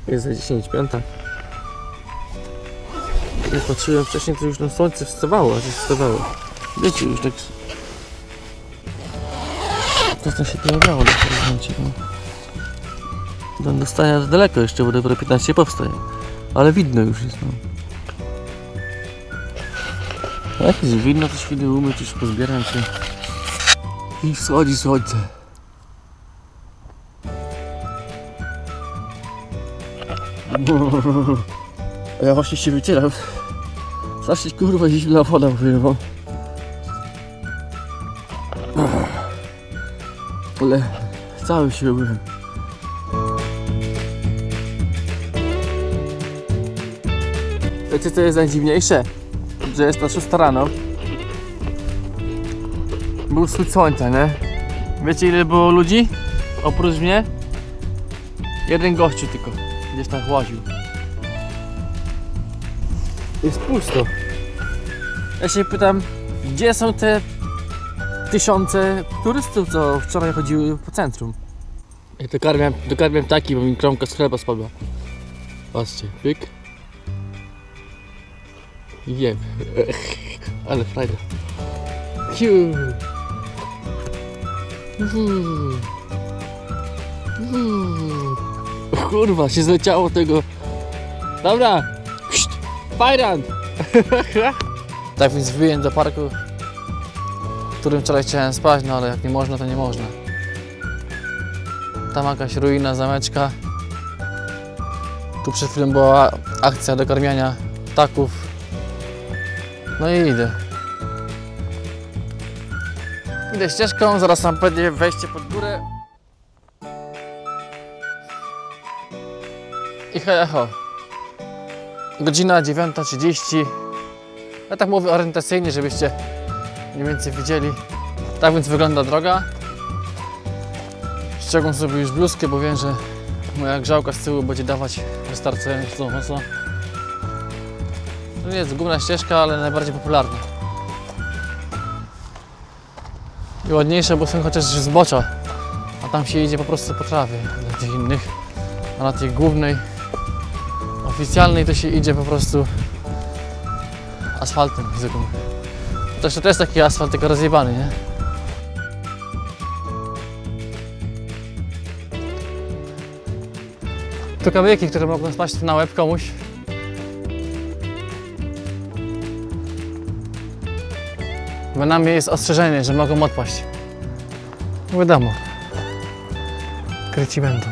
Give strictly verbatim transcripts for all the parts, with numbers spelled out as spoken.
Jest za dziesięć, piąta. Jak patrzyłem wcześniej, to już na słońce wstawało, aż wstawało. Wiecie, już tak... To się pojawiało na horyzoncie. No. Do stania to daleko jeszcze, bo dopiero piętnaście powstaje. Ale widno już jest, no. Jak jest widno, to świnę umyć, już pozbieram się. I wschodzi słońce. A ja właśnie się wycieram. Zawsze kurwa zimna woda wyjęła. Ale cały się umyłem. Wiecie co jest najdziwniejsze? Że jest na szósta rano. Był wschód słońca, nie? Wiecie ile było ludzi? Oprócz mnie? Jeden gościu tylko. Gdzieś tam łaził. Jest pusto. Ja się pytam, gdzie są te tysiące turystów, co wczoraj chodziły po centrum? Ja dokarmiam, dokarmiam taki, bo mi kromka z chleba spadła. Patrzcie, pyk. I jem. Ale frajda. Hiu. Kurwa, się zleciało tego. Dobra. Fajrand. Tak więc wyjem do parku, w którym wczoraj chciałem spać, no ale jak nie można, to nie można. Tam jakaś ruina, zameczka. Tu przed chwilą była akcja dokarmiania ptaków. No i idę. Idę ścieżką, zaraz tam będzie wejście pod górę. I hejo. Godzina dziewiąta trzydzieści. Ja tak mówię orientacyjnie, żebyście mniej więcej widzieli. Tak więc wygląda droga. Ściągam sobie już bluzkę, bo wiem, że moja grzałka z tyłu będzie dawać wystarczająco mocno. To nie jest główna ścieżka, ale najbardziej popularna. I ładniejsze, bo są chociaż zbocza. A tam się idzie po prostu po trawie dla tych innych. A na tej głównej, oficjalnej to się idzie po prostu asfaltem zwykłym. Zresztą to jest taki asfalt, tylko rozjebany, nie? Tu kamyki, które mogą spaść na łeb komuś. Bo na mnie jest ostrzeżenie, że mogą odpaść. Wiadomo. Kryci będą.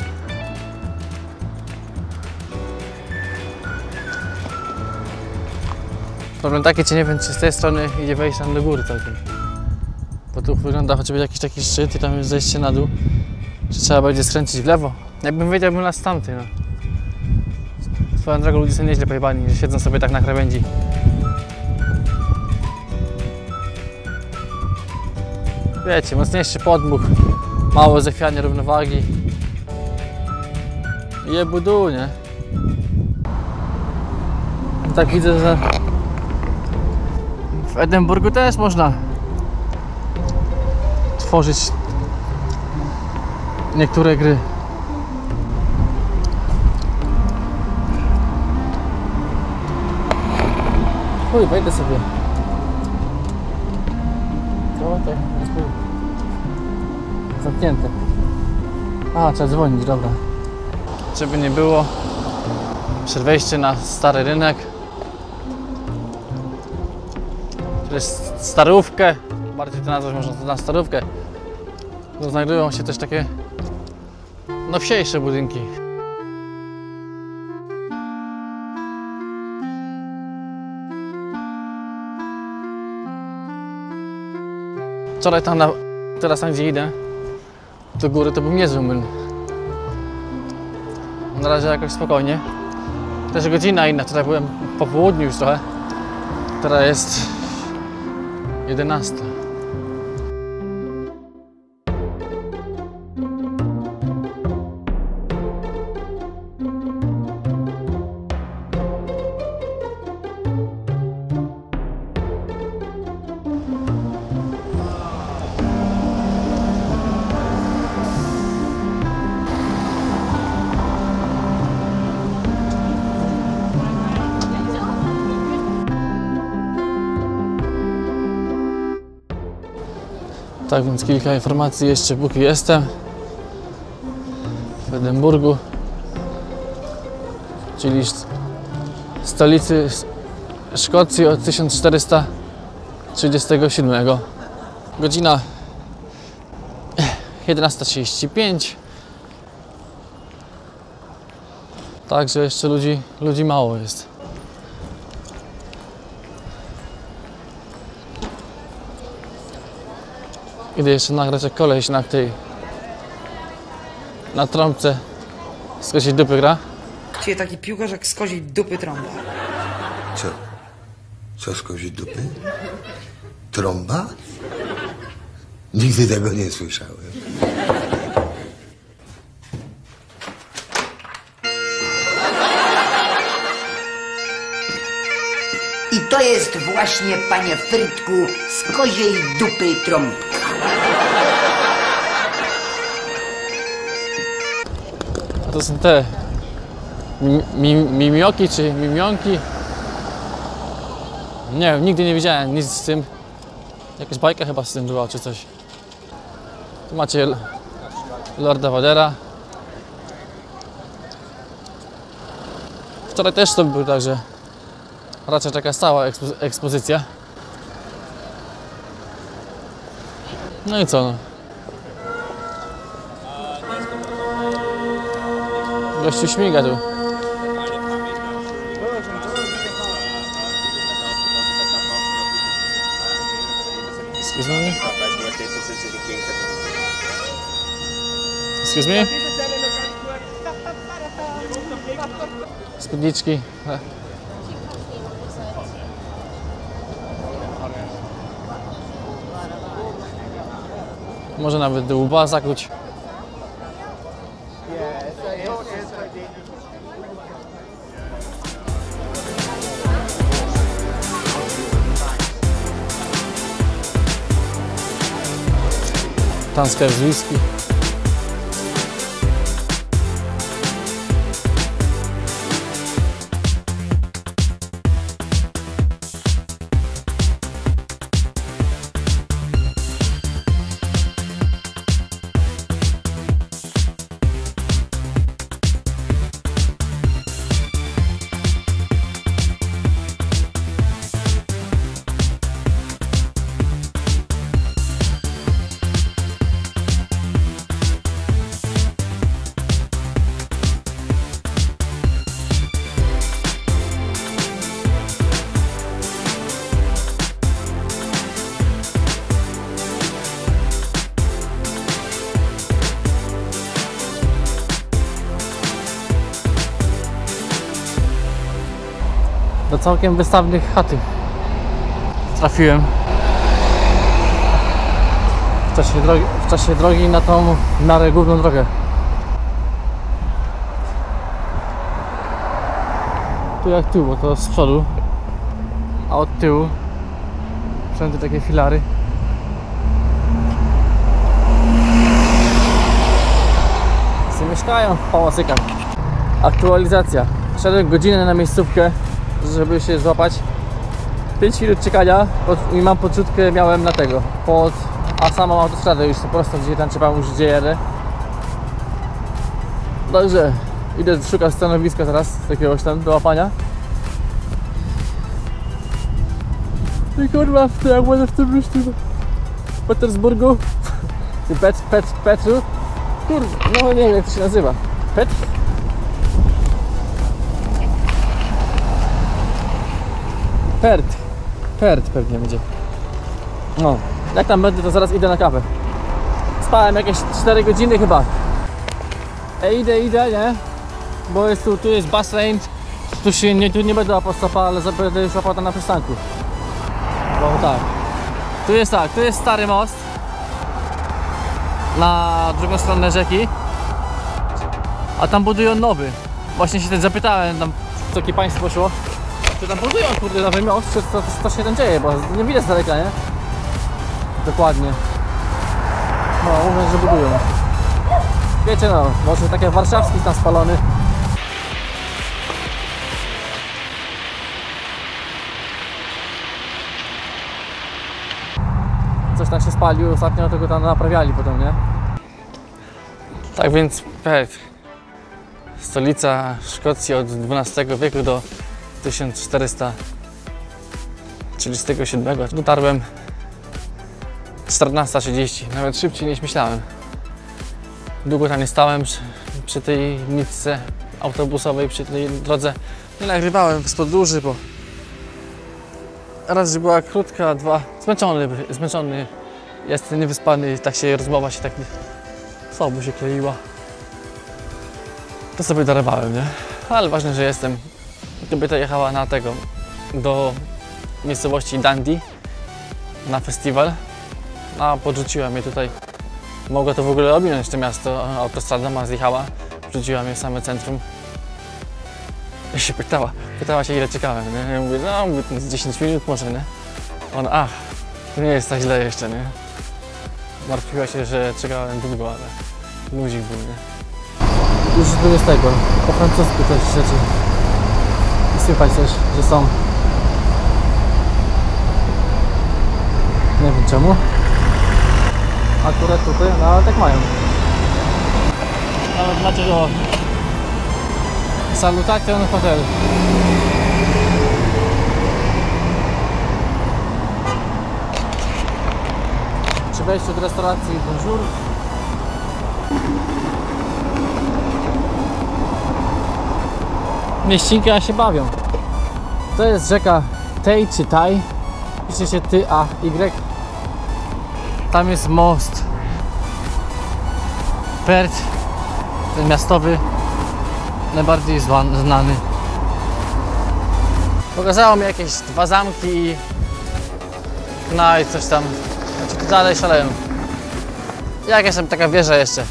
Problem taki, czy nie wiem, czy z tej strony idzie wejść tam do góry całkiem. Bo tu wygląda chociażby jakiś taki szczyt i tam jest zejście na dół. Czy trzeba będzie skręcić w lewo? Jakbym wiedział, bym las tamty, no. Swoją drogą ludzie są nieźle pojebani, że siedzą sobie tak na krawędzi. Wiecie, mocniejszy podmuch, małe zachwianie równowagi. Je budu, nie? Tak widzę, że w Edynburgu też można tworzyć niektóre gry. Chuj, wejdę sobie. Co tak? Zamknięte. A, trzeba dzwonić, dobra. Żeby nie było, przed wejściem na stary rynek, to jest starówkę, bardziej to nazwać można to na starówkę, tu znajdują się też takie nowsiejsze budynki. Wczoraj tam, na, teraz tam gdzie idę, do góry, to był niezły młyn. Na razie jakoś spokojnie. Też godzina inna, tutaj byłem po południu już trochę. Teraz jest jedenasta. Tak więc kilka informacji jeszcze, póki jestem w Edynburgu, czyli stolicy Szkocji od tysiąc czterysta trzydziestego siódmego. Godzina jedenasta trzydzieści pięć. Także jeszcze ludzi, ludzi mało jest. Idę jeszcze nagrać, jak koleś na tej na trąbce z koziej dupy gra. Gdzie taki piłkarz jak z koziej dupy trąba? Co? Co z koziej dupy? Trąba? Nigdy tego nie słyszałem. I to jest właśnie, panie Frytku, z koziej dupy trąbka. A to są te mi, mi, mimioki czy mimionki. Nie wiem, nigdy nie widziałem nic z tym. Jakaś bajka chyba z tym była czy coś. Tu macie Lorda Vadera. Wczoraj też to był, także raczej taka stała ekspo ekspozycja. No i co no? Gościu śmiga tu. Excuse me? Excuse me? Spódniczki. Może nawet do łba zakuć. Tansker z whisky. Do całkiem wystawnych chaty trafiłem w czasie drogi, w czasie drogi na tą miarę główną drogę. Tu jak tu, bo to z przodu, a od tyłu wszędzie takie filary. Wszyscy mieszkają w pałacykach. Aktualizacja. Szedłem godzinę na miejscówkę, żeby się złapać. pięć minut czekania i mam poczutkę, miałem na tego pod, a samą autostradę już po prostu gdzie tam trzeba już gdzie jedę. Także idę szukać stanowiska zaraz jakiegoś tam do łapania. I kurwa, w tym, jak będę w tym myśli w Petersburgu Pet, Pet, Petru, kurwa, no nie wiem jak to się nazywa. Pet? Pert. Pert pewnie będzie. No, jak tam będę, to zaraz idę na kawę. Spałem jakieś cztery godziny chyba. E, idę, idę, nie? Bo jest tu, tu jest bus range. Tu się nie, tu nie będę łapał stopa, ale będę już łapał tam na przystanku. Bo tak. Tu jest tak, tu jest stary most. Na drugą stronę rzeki. A tam budują nowy. Właśnie się też zapytałem, tam co jakie państwo szło. Czy tam budują, kurde, nowy most, czy to, to się tam dzieje, bo nie widać z daleka, nie? Dokładnie. No, mówię, że budują. Wiecie no, może takie warszawski tam spalony. Coś coś tam się spalił, ostatnio tego tam naprawiali potem, nie? Tak więc Perth, stolica Szkocji od dwunastego wieku do tysiąc czterysta trzydziestego siódmego. Dotarłem czternasta trzydzieści, nawet szybciej niż myślałem. Długo tam nie stałem przy, przy tej nitce autobusowej, przy tej drodze. Nie nagrywałem z podróży, bo raz, że była krótka, dwa, zmęczony, zmęczony jestem, niewyspany, tak się rozmowa się tak słabo się kleiła. To sobie darowałem, nie? Ale ważne, że jestem. Kobieta jechała na tego, do miejscowości Dundee na festiwal, a podrzuciła mnie tutaj. Mogła to w ogóle ominąć to miasto, autostrada ma zjechała, wrzuciła mnie w same centrum. I się pytała, pytała się ile czekałem, nie? Ja mówię, no mówię, z dziesięć minut może, nie? Ona, ach, to nie jest tak źle jeszcze, nie? Martwiła się, że czekałem długo, ale luzik był, nie? Już tu jest tego, po francusku też rzeczy. I słychać też, że są. Nie wiem czemu. Akurat tutaj, no ale tak mają. Nawet macie, że o... Salutation hotel. Przy wejściu do restauracji Bonjour. Mieścinki się bawią. To jest rzeka Tay czy Tay. Pisze się T A Y. Tam jest most. Perth, ten miastowy, najbardziej znany. Pokazało mi jakieś dwa zamki i no i coś tam. Znaczy tu dalej szaleją. Jakaś tam taka wieża jeszcze.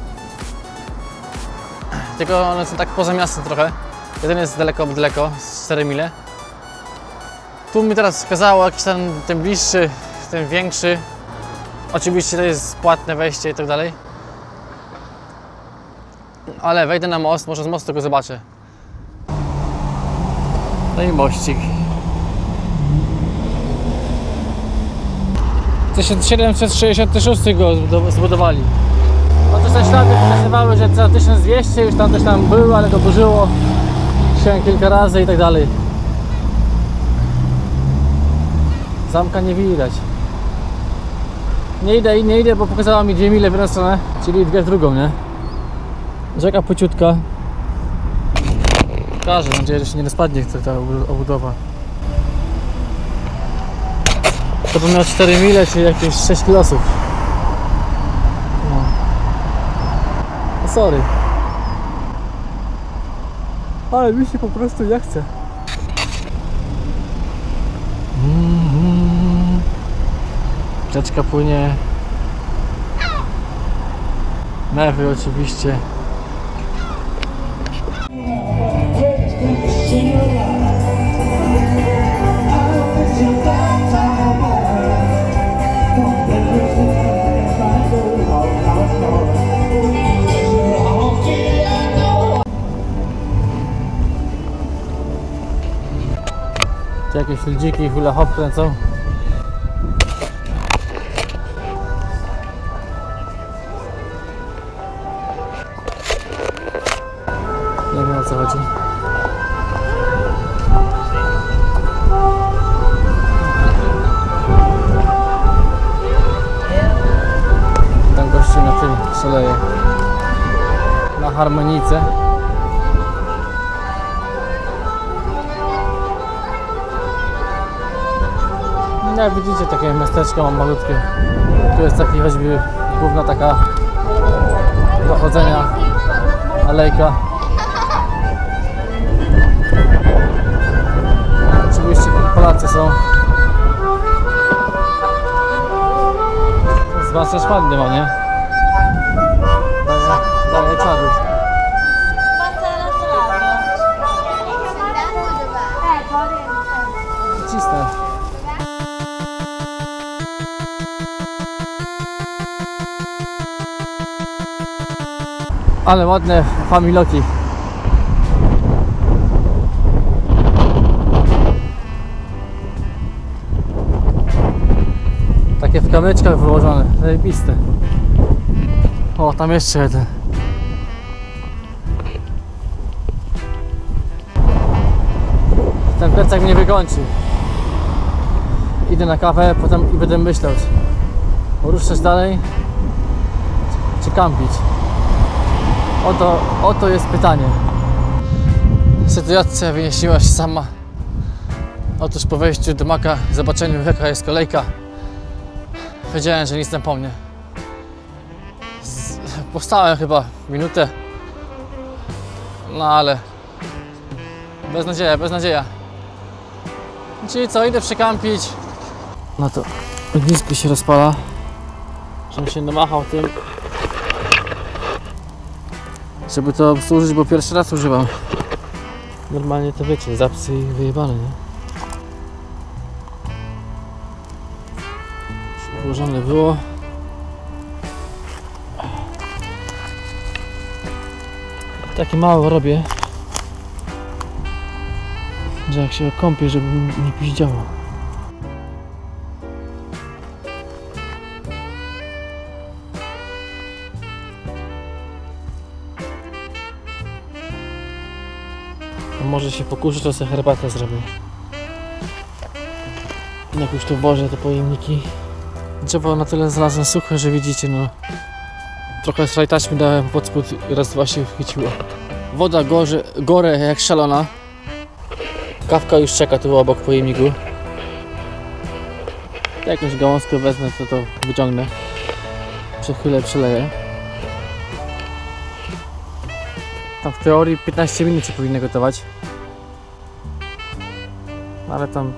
Tylko one są tak poza miastem trochę. Jeden jest daleko, daleko, z cztery mile. Tu mi teraz wskazało jakiś ten, ten bliższy, ten większy. Oczywiście to jest płatne wejście i tak dalej. Ale wejdę na most, może z mostu go zobaczę. No i mościk. tysiąc siedemset sześćdziesiąty szósty go zbudowali. No to te ślady pokazywały, że za tysiąc dwieście już tam coś tam było, ale go burzyło się kilka razy i tak dalej. Zamka nie widać. Nie idę, nie idę, bo pokazała mi dwie mile w jedną stronę, czyli dwie w drugą, nie? Rzeka pociutka. Pokażę, mam nadzieję, że się nie rozpadnie ta obudowa. To by miał cztery mile, czyli jakieś sześć kilosów. No. No sorry. Ale mi się po prostu nie chce. Mm-hmm. Rzeczka płynie. Mewy oczywiście. Tu jakieś ludziki hula hop kręcą. Nie wiem, o co chodzi. Tam gości na tym szaleje. Na harmonice. No jak widzicie, takie miasteczko mam malutkie. Tu jest taki choćby główna taka do chodzenia alejka. Oczywiście Polacy są. Zwłaszcza szpadny ma, nie? Daje, daje czadu. Cisnę. Ale ładne familoki. Takie w kamyczkach wyłożone, zajebiste. O, tam jeszcze jeden. Ten plecak mnie wykończy. Idę na kawę, potem i będę myślał, czy ruszać dalej, czy, czy kampić. Oto, oto jest pytanie. Sytuacja wyjaśniła się sama. Otóż po wejściu do Maka, zobaczeniu jaka jest kolejka, wiedziałem, że nic nie pomnie. Z... Postałem chyba minutę, no ale beznadzieja, beznadzieja. Czyli co, idę przykampić. No to ognisko się rozpala, żebym się namachał tym, żeby to obsłużyć, bo pierwszy raz używam. Normalnie to wiecie, zapsy i wyjebane, nie? Już ułożone było. Takie mało robię, że jak się kąpię, żeby nie piździało. Może się pokuszę, to sobie herbatę zrobię. Jak już tu włożę te pojemniki. Drzewo na tyle znalazłem suche, że widzicie, no trochę slaj taśmy dałem pod spód i raz dwa się chwyciło. Woda gorze, gorę jak szalona. Kawka już czeka tu obok pojemniku. Jakąś gałązkę wezmę, to to wyciągnę. Przechylę, przeleję. Tam w teorii piętnaście minut się powinno gotować. Ale tam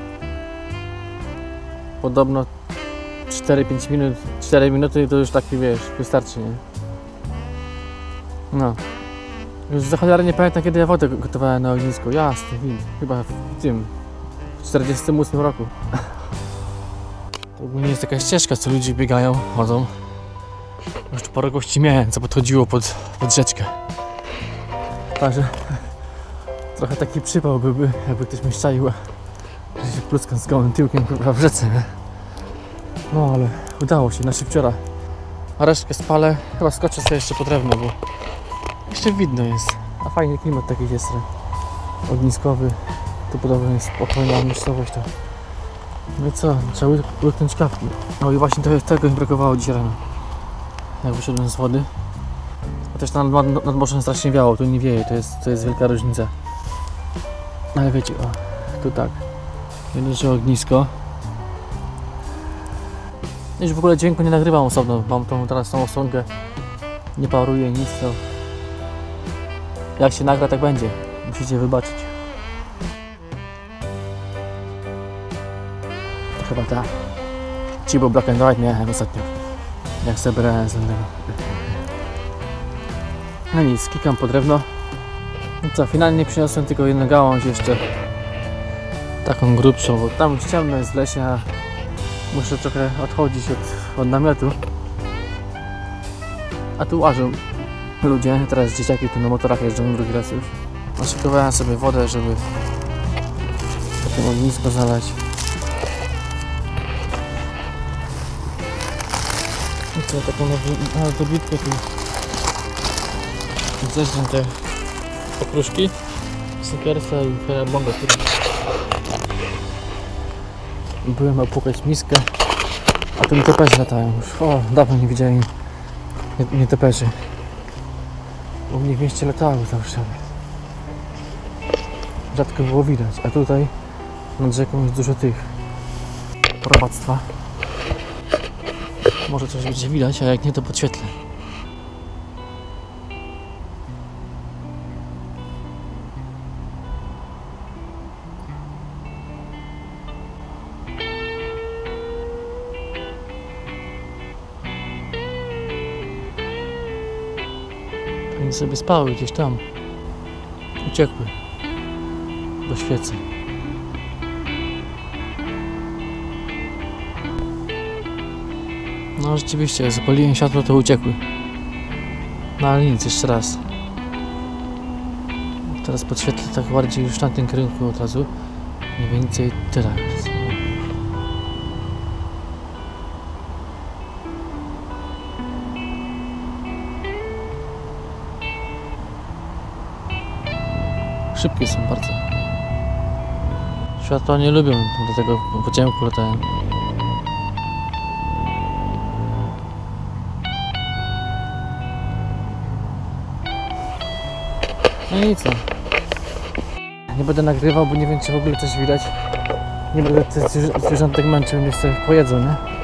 podobno cztery pięć minut, cztery minuty to już taki, wiesz, wystarczy, nie? No. Już za cholerę nie pamiętam, kiedy ja wodę gotowałem na ognisku. Jasny wid. Chyba w tym, w czterdziestym ósmym roku. To ogólnie jest taka ścieżka, co ludzie biegają, chodzą. Już tu parę gości miałem, co podchodziło pod, pod rzeczkę. Także trochę taki przypał byłby, jakby ktoś mnie szczaił, że się pluskam z gołym tyłkiem w rzece, nie? No ale udało się na szybciora. A resztkę spalę, chyba skoczę sobie jeszcze po drewno, bo jeszcze widno jest. A fajny klimat taki jest ogniskowy. Tu podobno jest spokojna miejscowość. To... No i co, trzeba łyknąć kawki. No i właśnie to, tego mi brakowało dzisiaj rano. Jak wyszedłem z wody. Chociaż tam nad, nad morzem strasznie wiało, tu nie wieje, to jest, to jest wielka różnica. Ale wiecie, o, tu tak. Jedno, że ognisko. Już w ogóle dźwięku nie nagrywam osobno, mam tą teraz tą osłonkę. Nie paruję nic, to jak się nagra, tak będzie. Musicie wybaczyć. To chyba tak. Cibo Black and White miałem ostatnio. Jak sobie brałem z innego. No nic, kikam po drewno. No co, finalnie przyniosłem tylko jedną gałąź jeszcze. Taką grubszą, bo tam już ciemno jest w lesie, a muszę trochę odchodzić od, od namiotu. A tu łażą ludzie, teraz dzieciaki tu na motorach jeżdżą drugi raz już. Naszykowałem sobie wodę, żeby potem ognisko zalać. I co, taką na dobitkę tu zeżdżę te okruszki, Snickersa i Ferabonga, który byłem opłukać miskę, a tu nietoperze latają już. O, dawno nie widziałem nietoperzy. U mnie w mieście latały zawsze. Rzadko było widać, a tutaj nad rzeką jest dużo tych robactwa. Może coś będzie widać, a jak nie, to podświetlę. Oni sobie spały gdzieś tam. Uciekły do świecy. No rzeczywiście, jak zapaliłem światło, to uciekły. No ale nic, jeszcze raz. Teraz podświetlę tak bardziej już w tamtym kierunku od razu. Mniej więcej tyle. Szybkie są bardzo. Światła nie lubią, dlatego po ciemku latają. No i co? Nie będę nagrywał, bo nie wiem, czy w ogóle coś widać. Nie będę tych zwierzątek męczył, niech sobie pojedzą, nie?